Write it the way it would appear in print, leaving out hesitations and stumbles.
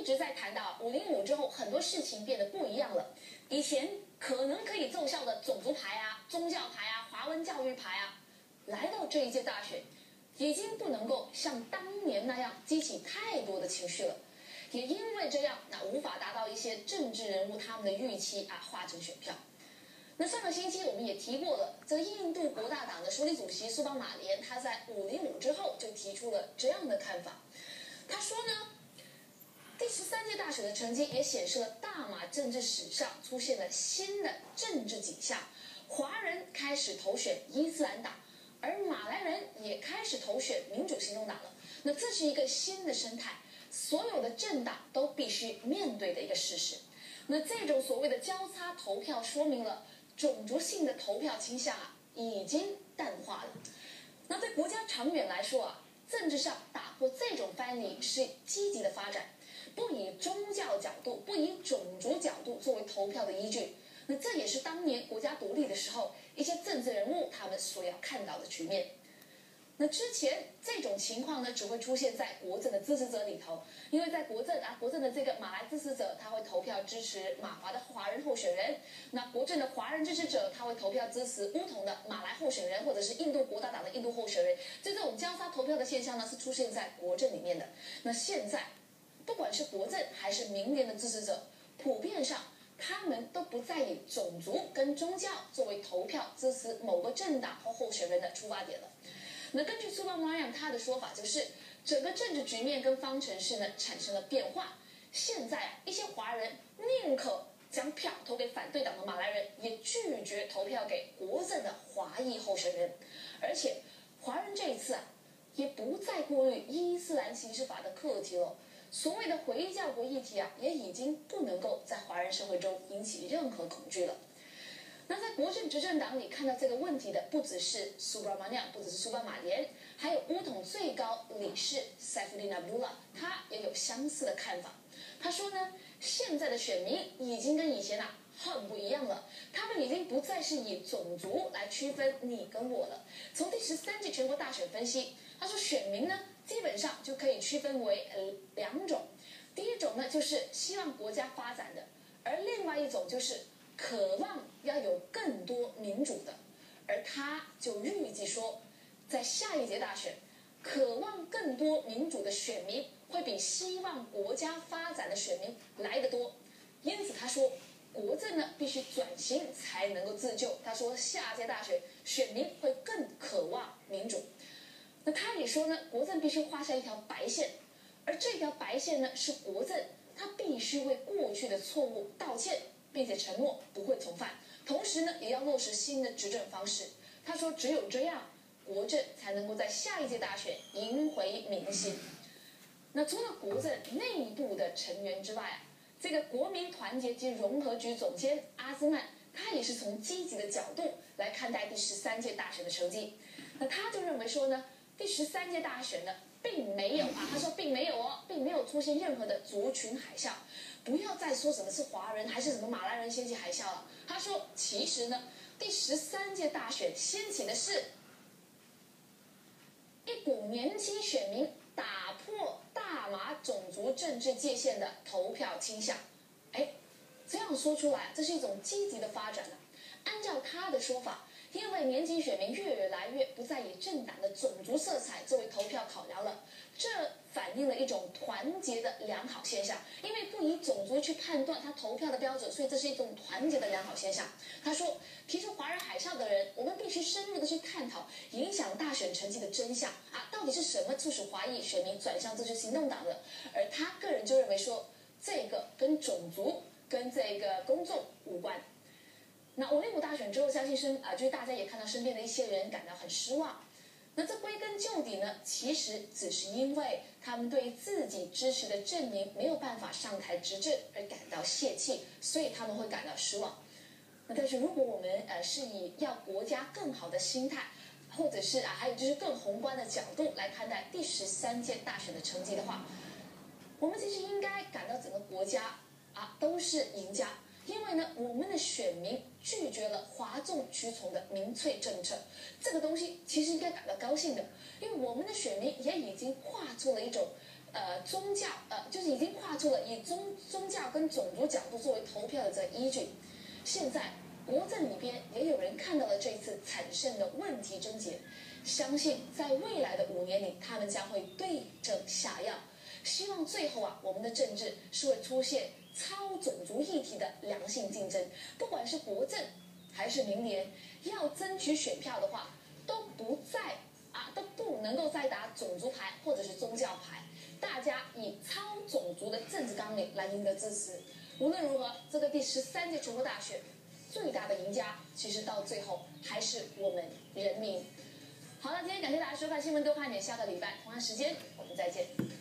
一直在谈到505之后，很多事情变得不一样了。以前可能可以奏效的种族牌啊、宗教牌啊、华文教育牌啊，来到这一届大选，已经不能够像当年那样激起太多的情绪了。也因为这样，无法达到一些政治人物他们的预期啊，化成选票。那上个星期我们也提过了，这个印度国大党的书记主席苏巴马连，他在505之后就提出了这样的看法。他说呢，第13届大选的成绩也显示了大马政治史上出现了新的政治景象，华人开始投选伊斯兰党，而马来人也开始投选民主行动党了。那这是一个新的生态，所有的政党都必须面对的一个事实。那这种所谓的交叉投票，说明了种族性的投票倾向已经淡化了。那对国家长远来说政治上打破这种藩篱是积极的发展，不以宗教角度、不以种族角度作为投票的依据。那这也是当年国家独立的时候，一些政治人物他们所要看到的局面。那之前这种情况呢，只会出现在国政的支持者里头，因为在国政的这个马来支持者，他会投票支持马华的华人候选人；那国政的华人支持者，他会投票支持巫统的马来候选人，或者是印度国大党的印度候选人。这种交叉投票的现象呢，是出现在国政里面的。那现在，不管是国政还是民联的支持者，普遍上他们都不再以种族跟宗教作为投票支持某个政党或候选人的出发点了。那根据苏巴马让他的说法，就是整个政治局面跟方程式呢产生了变化。现在一些华人宁可将票投给反对党的马来人，也拒绝投票给国政的华裔候选人。而且华人这一次也不再过滤伊斯兰刑事法的课题了。所谓的回教国议题也已经不能够在华人社会中引起任何恐惧了。那在国政执政党里看到这个问题的，不只是苏巴马亮，不只是苏巴马连，还有巫统最高理事塞夫丁·阿卜杜拉，他也有相似的看法。他说呢，现在的选民已经跟以前很不一样了，他们已经不再是以种族来区分你跟我了。从第13届全国大选分析，他说选民呢基本上就可以区分为2种，第一种呢就是希望国家发展的，而另外一种就是渴望要有更多民主的。而他就预计说，在下一届大选，渴望更多民主的选民会比希望国家发展的选民来得多。因此他说，国政呢必须转型才能够自救。他说下届大选选民会更渴望民主。那他也说呢，国政必须画下一条白线，而这条白线呢是国政他必须为过去的错误道歉，并且承诺不会重犯，同时呢也要落实新的执政方式。他说只有这样，国政才能够在下一届大选赢回民心。那除了国政内部的成员之外这个国民团结及融合局总监阿兹曼，他也是从积极的角度来看待第13届大选的成绩。那他就认为说呢，第13届大选呢并没有他说并没有出现任何的族群海啸。不要再说什么是华人还是什么马来人掀起海啸了。他说其实呢，第13届大选掀起的是一股年轻选民打破大马种族政治界限的投票倾向。这样说出来，这是一种积极的发展按照他的说法，因为年轻选民越来越不再以政党的种族色彩作为投票考量了，这反映了一种团结的良好现象。因为不以种族去判断他投票的标准，所以这是一种团结的良好现象。他说，提出华人海啸的人，我们必须深入的去探讨影响大选成绩的真相到底是什么促使华裔选民转向这支行动党的。而他个人就认为说，这个跟种族跟这个公众无关。那505大选之后，相信就是大家也看到身边的一些人感到很失望。那这归根究底呢，其实只是因为他们对自己支持的阵营没有办法上台执政而感到泄气，所以他们会感到失望。那但是如果我们是以要国家更好的心态，或者是还有就是更宏观的角度来看待第13届大选的成绩的话，我们其实应该感到整个国家都是赢家。因为呢，我们的选民拒绝了哗众取宠的民粹政策，这个东西其实应该感到高兴的，因为我们的选民也已经跨出了一种就是已经跨出了以宗教跟种族角度作为投票的这依据。现在国政里边也有人看到了这一次产生的问题症结，相信在未来的5年里，他们将会对症下药。希望最后我们的政治是会出现超种族议题的良性竞争，不管是国政还是民联，要争取选票的话，都不能够再打种族牌或者是宗教牌，大家以超种族的政治纲领来赢得支持。无论如何，这个第13届全国大选最大的赢家，其实到最后还是我们人民。好了，今天感谢大家收看新闻多看点，下个礼拜同样时间我们再见。